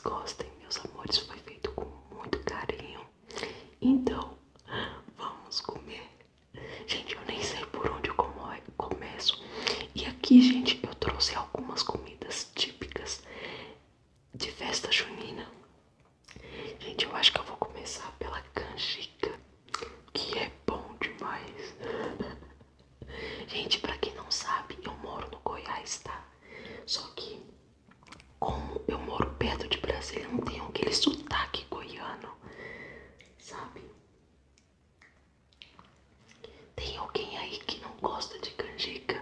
gostem, meus amores. Foi feito com muito carinho. Então, vamos comer. Gente, eu nem sei por onde eu começo. E aqui, gente, eu trouxe algumas comidas típicas de festa junina. Gente, eu acho que eu vou começar pela canjica, que é bom demais. Gente, pra quem não sabe, eu moro no Goiás, tá? Só que, como eu moro perto de Brasília, não tenho aquele sotaque goiano, sabe? Tem alguém aí que não gosta de canjica?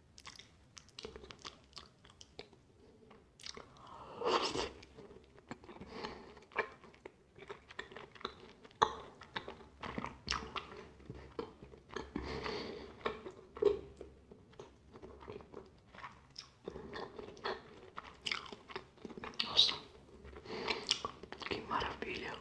Nossa, que maravilha.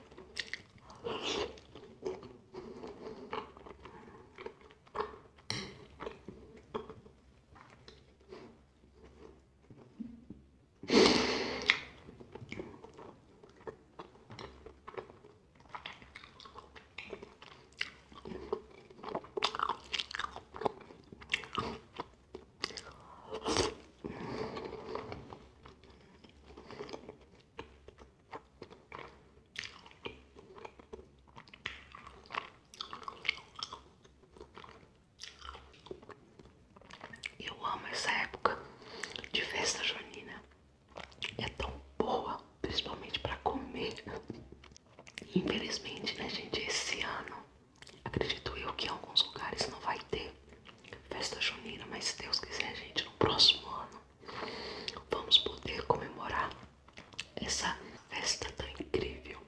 Eu amo essa época de festa junina. É tão boa, principalmente pra comer. Infelizmente, né, gente, esse ano, acredito eu que em alguns lugares não vai ter festa junina, mas se Deus quiser, gente, no próximo ano vamos poder comemorar essa festa tão incrível.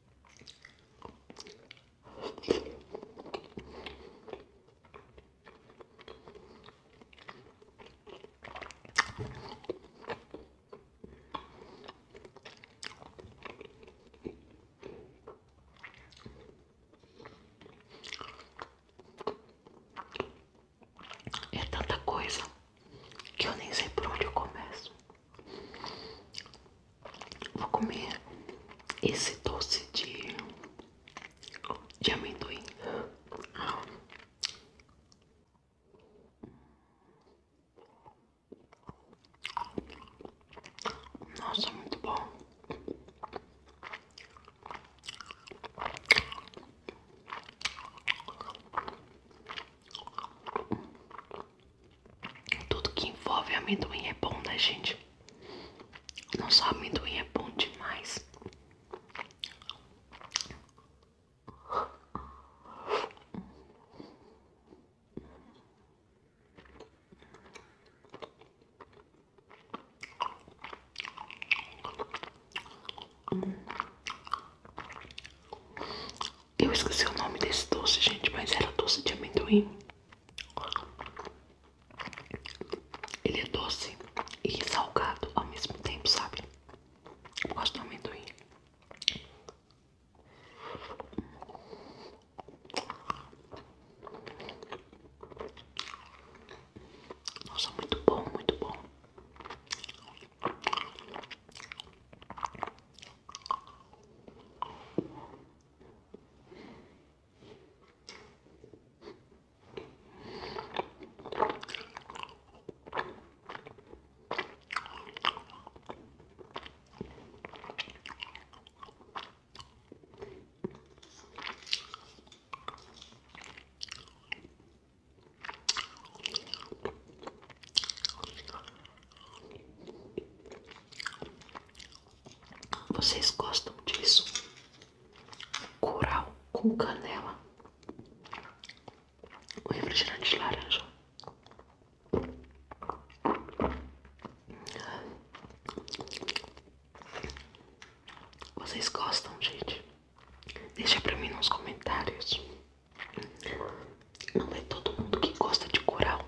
É tanta coisa que eu nem sei por onde eu começo. Vou comer esse doce de amendoim. Nossa, muito bom. Tudo que envolve amendoim é bom, né, gente? Não só amendoim é bom demais. Eu esqueci o nome desse doce, gente, mas era doce de amendoim. Ele é doce e salgado ao mesmo tempo, sabe? Eu gosto do amendoim. Nossa, muito bom, muito bom. Vocês gostam disso? Curau com canela. O refrigerante de laranja. Vocês gostam, gente? Deixa pra mim nos comentários. Não é todo mundo que gosta de curau.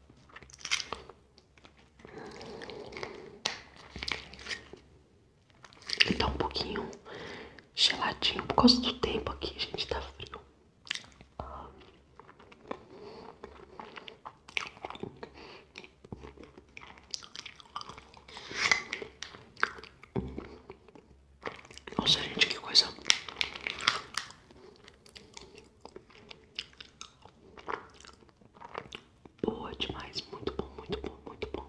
Ele tá um pouquinho geladinho por causa do tempo aqui, gente, tá frio. Nossa, gente, que coisa boa demais. Muito bom, muito bom, muito bom.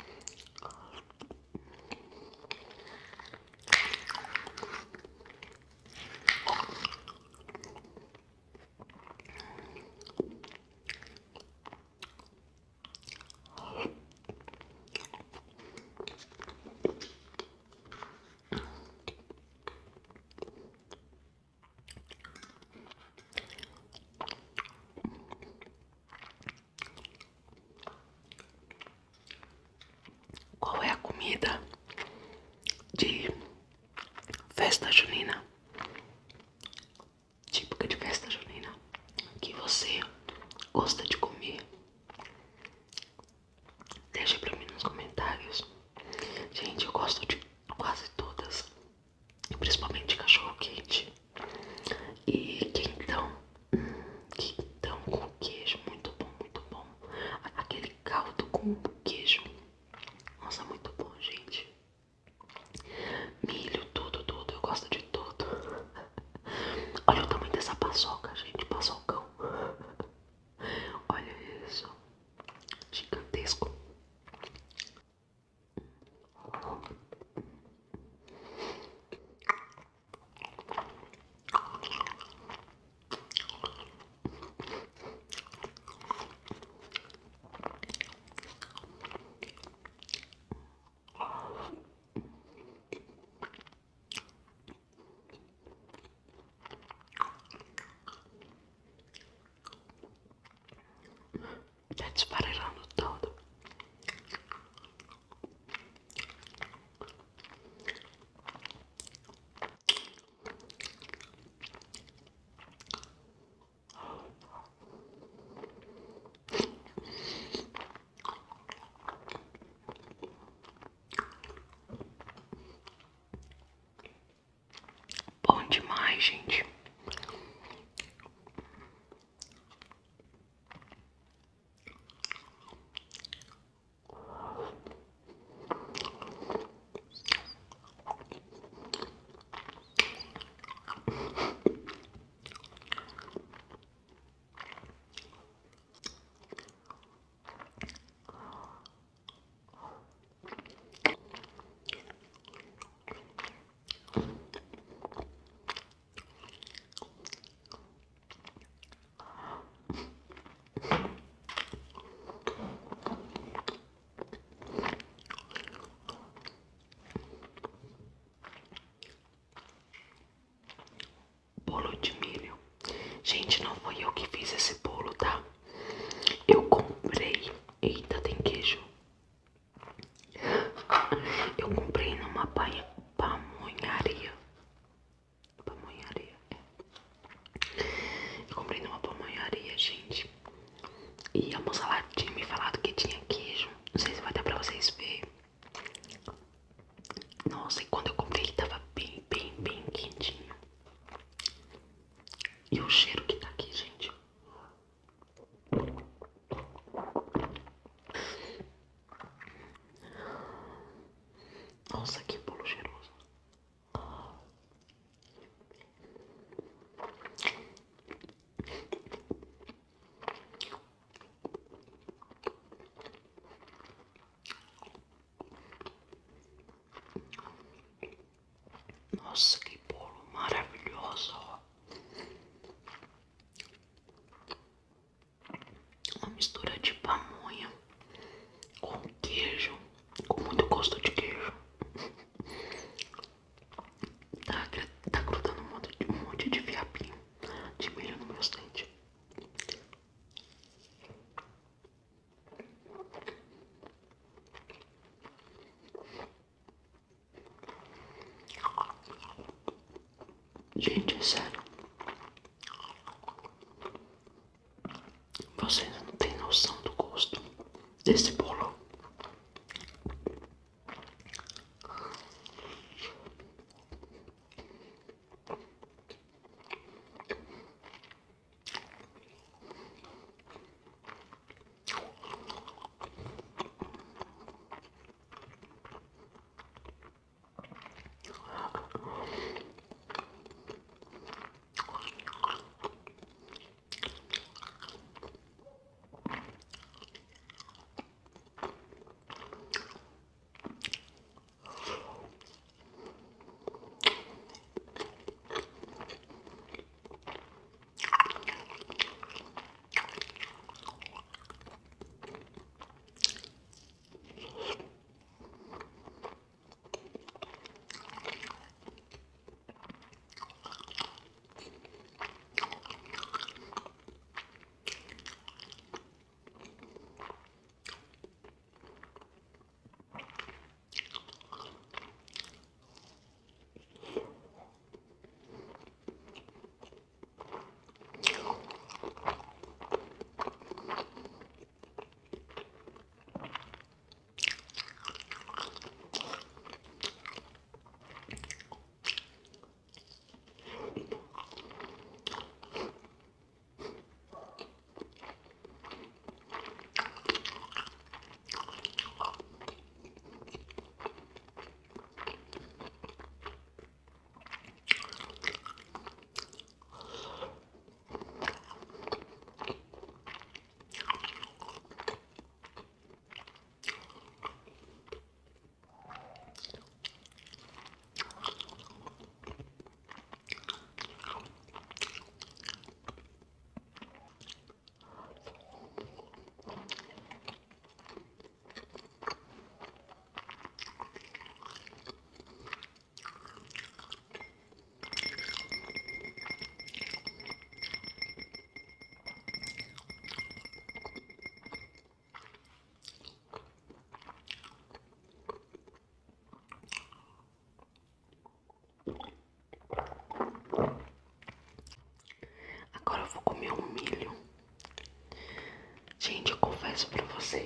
Qual é a comida de festa junina? Típica de festa junina que você gosta de comer? Deixa pra mim nos comentários. Gente, eu gosto de quase todas, principalmente cachorro quente e quentão. Quentão com queijo, muito bom, muito bom. Aquele caldo com queijo, nossa, muito bom, gente. Milho, tudo, tudo, eu gosto de tudo. Olha o tamanho dessa paçoca, gente, paçocão. Olha isso, gigantesco. Tá desfarelando todo. Bom demais, gente. Bolo de milho. Gente, não foi eu que fiz esse bolo, tá? Eu comprei. Eita, tem queijo. Eu comprei numa pamonharia. Pamonharia, é. Eu comprei numa pamonharia, gente. E a moça lá tinha me falado que tinha queijo. Não sei se vai dar pra vocês verem. Nossa, e quando eu comprei ele tava bem, bem, bem quentinho. E o cheiro que tá aqui, gente. Nossa, que bolo cheiroso. Nossa, que bolo maravilhoso. Uma mistura de pamonha com queijo, com muito gosto de queijo. Tá grudando um monte de fiapinho de milho no meus dentes. Gente, é sério. Vocês não têm noção do gosto desse bolo.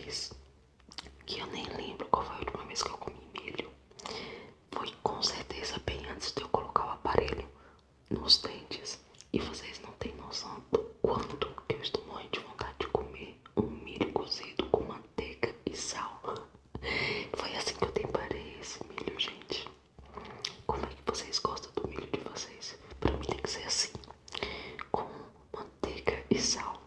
vez, que eu nem lembro qual foi a última vez que eu comi milho. Foi com certeza bem antes de eu colocar o aparelho nos dentes. E vocês não têm noção do quanto que eu estou morrendo de vontade de comer um milho cozido com manteiga e sal. Foi assim que eu temperei esse milho, gente. Como é que vocês gostam do milho de vocês? Pra mim tem que ser assim, com manteiga e sal.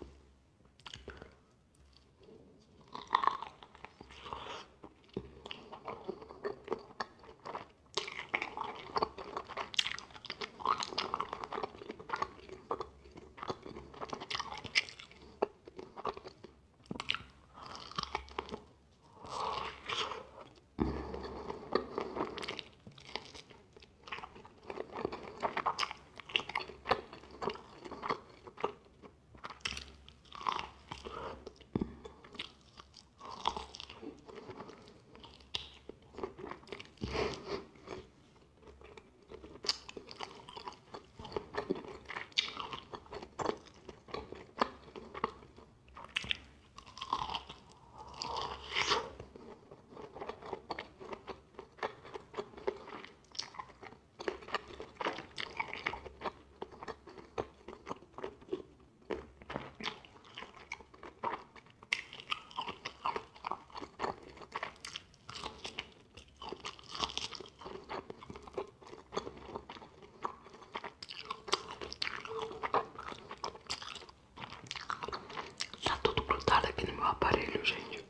Tá tudo grudado aqui no meu aparelho, gente.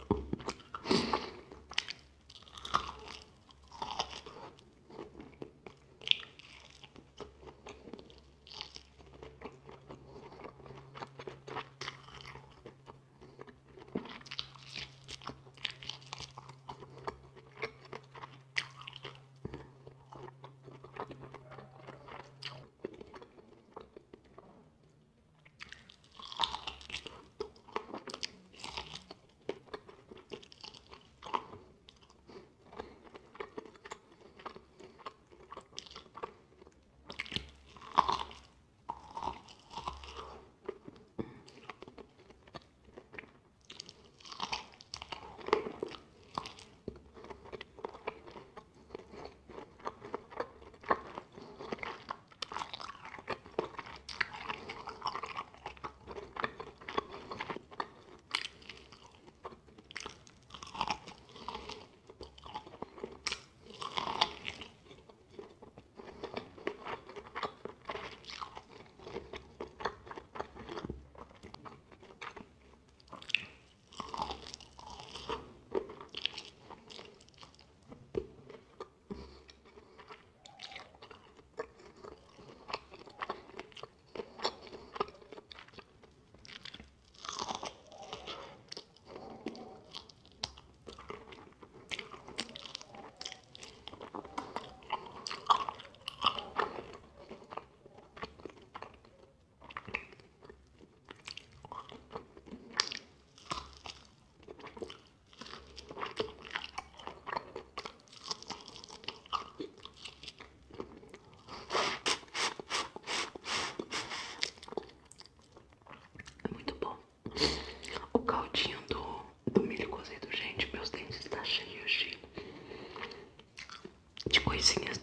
É muito bom. O caldinho do milho cozido, gente, meus dentes estão cheios de coisinhas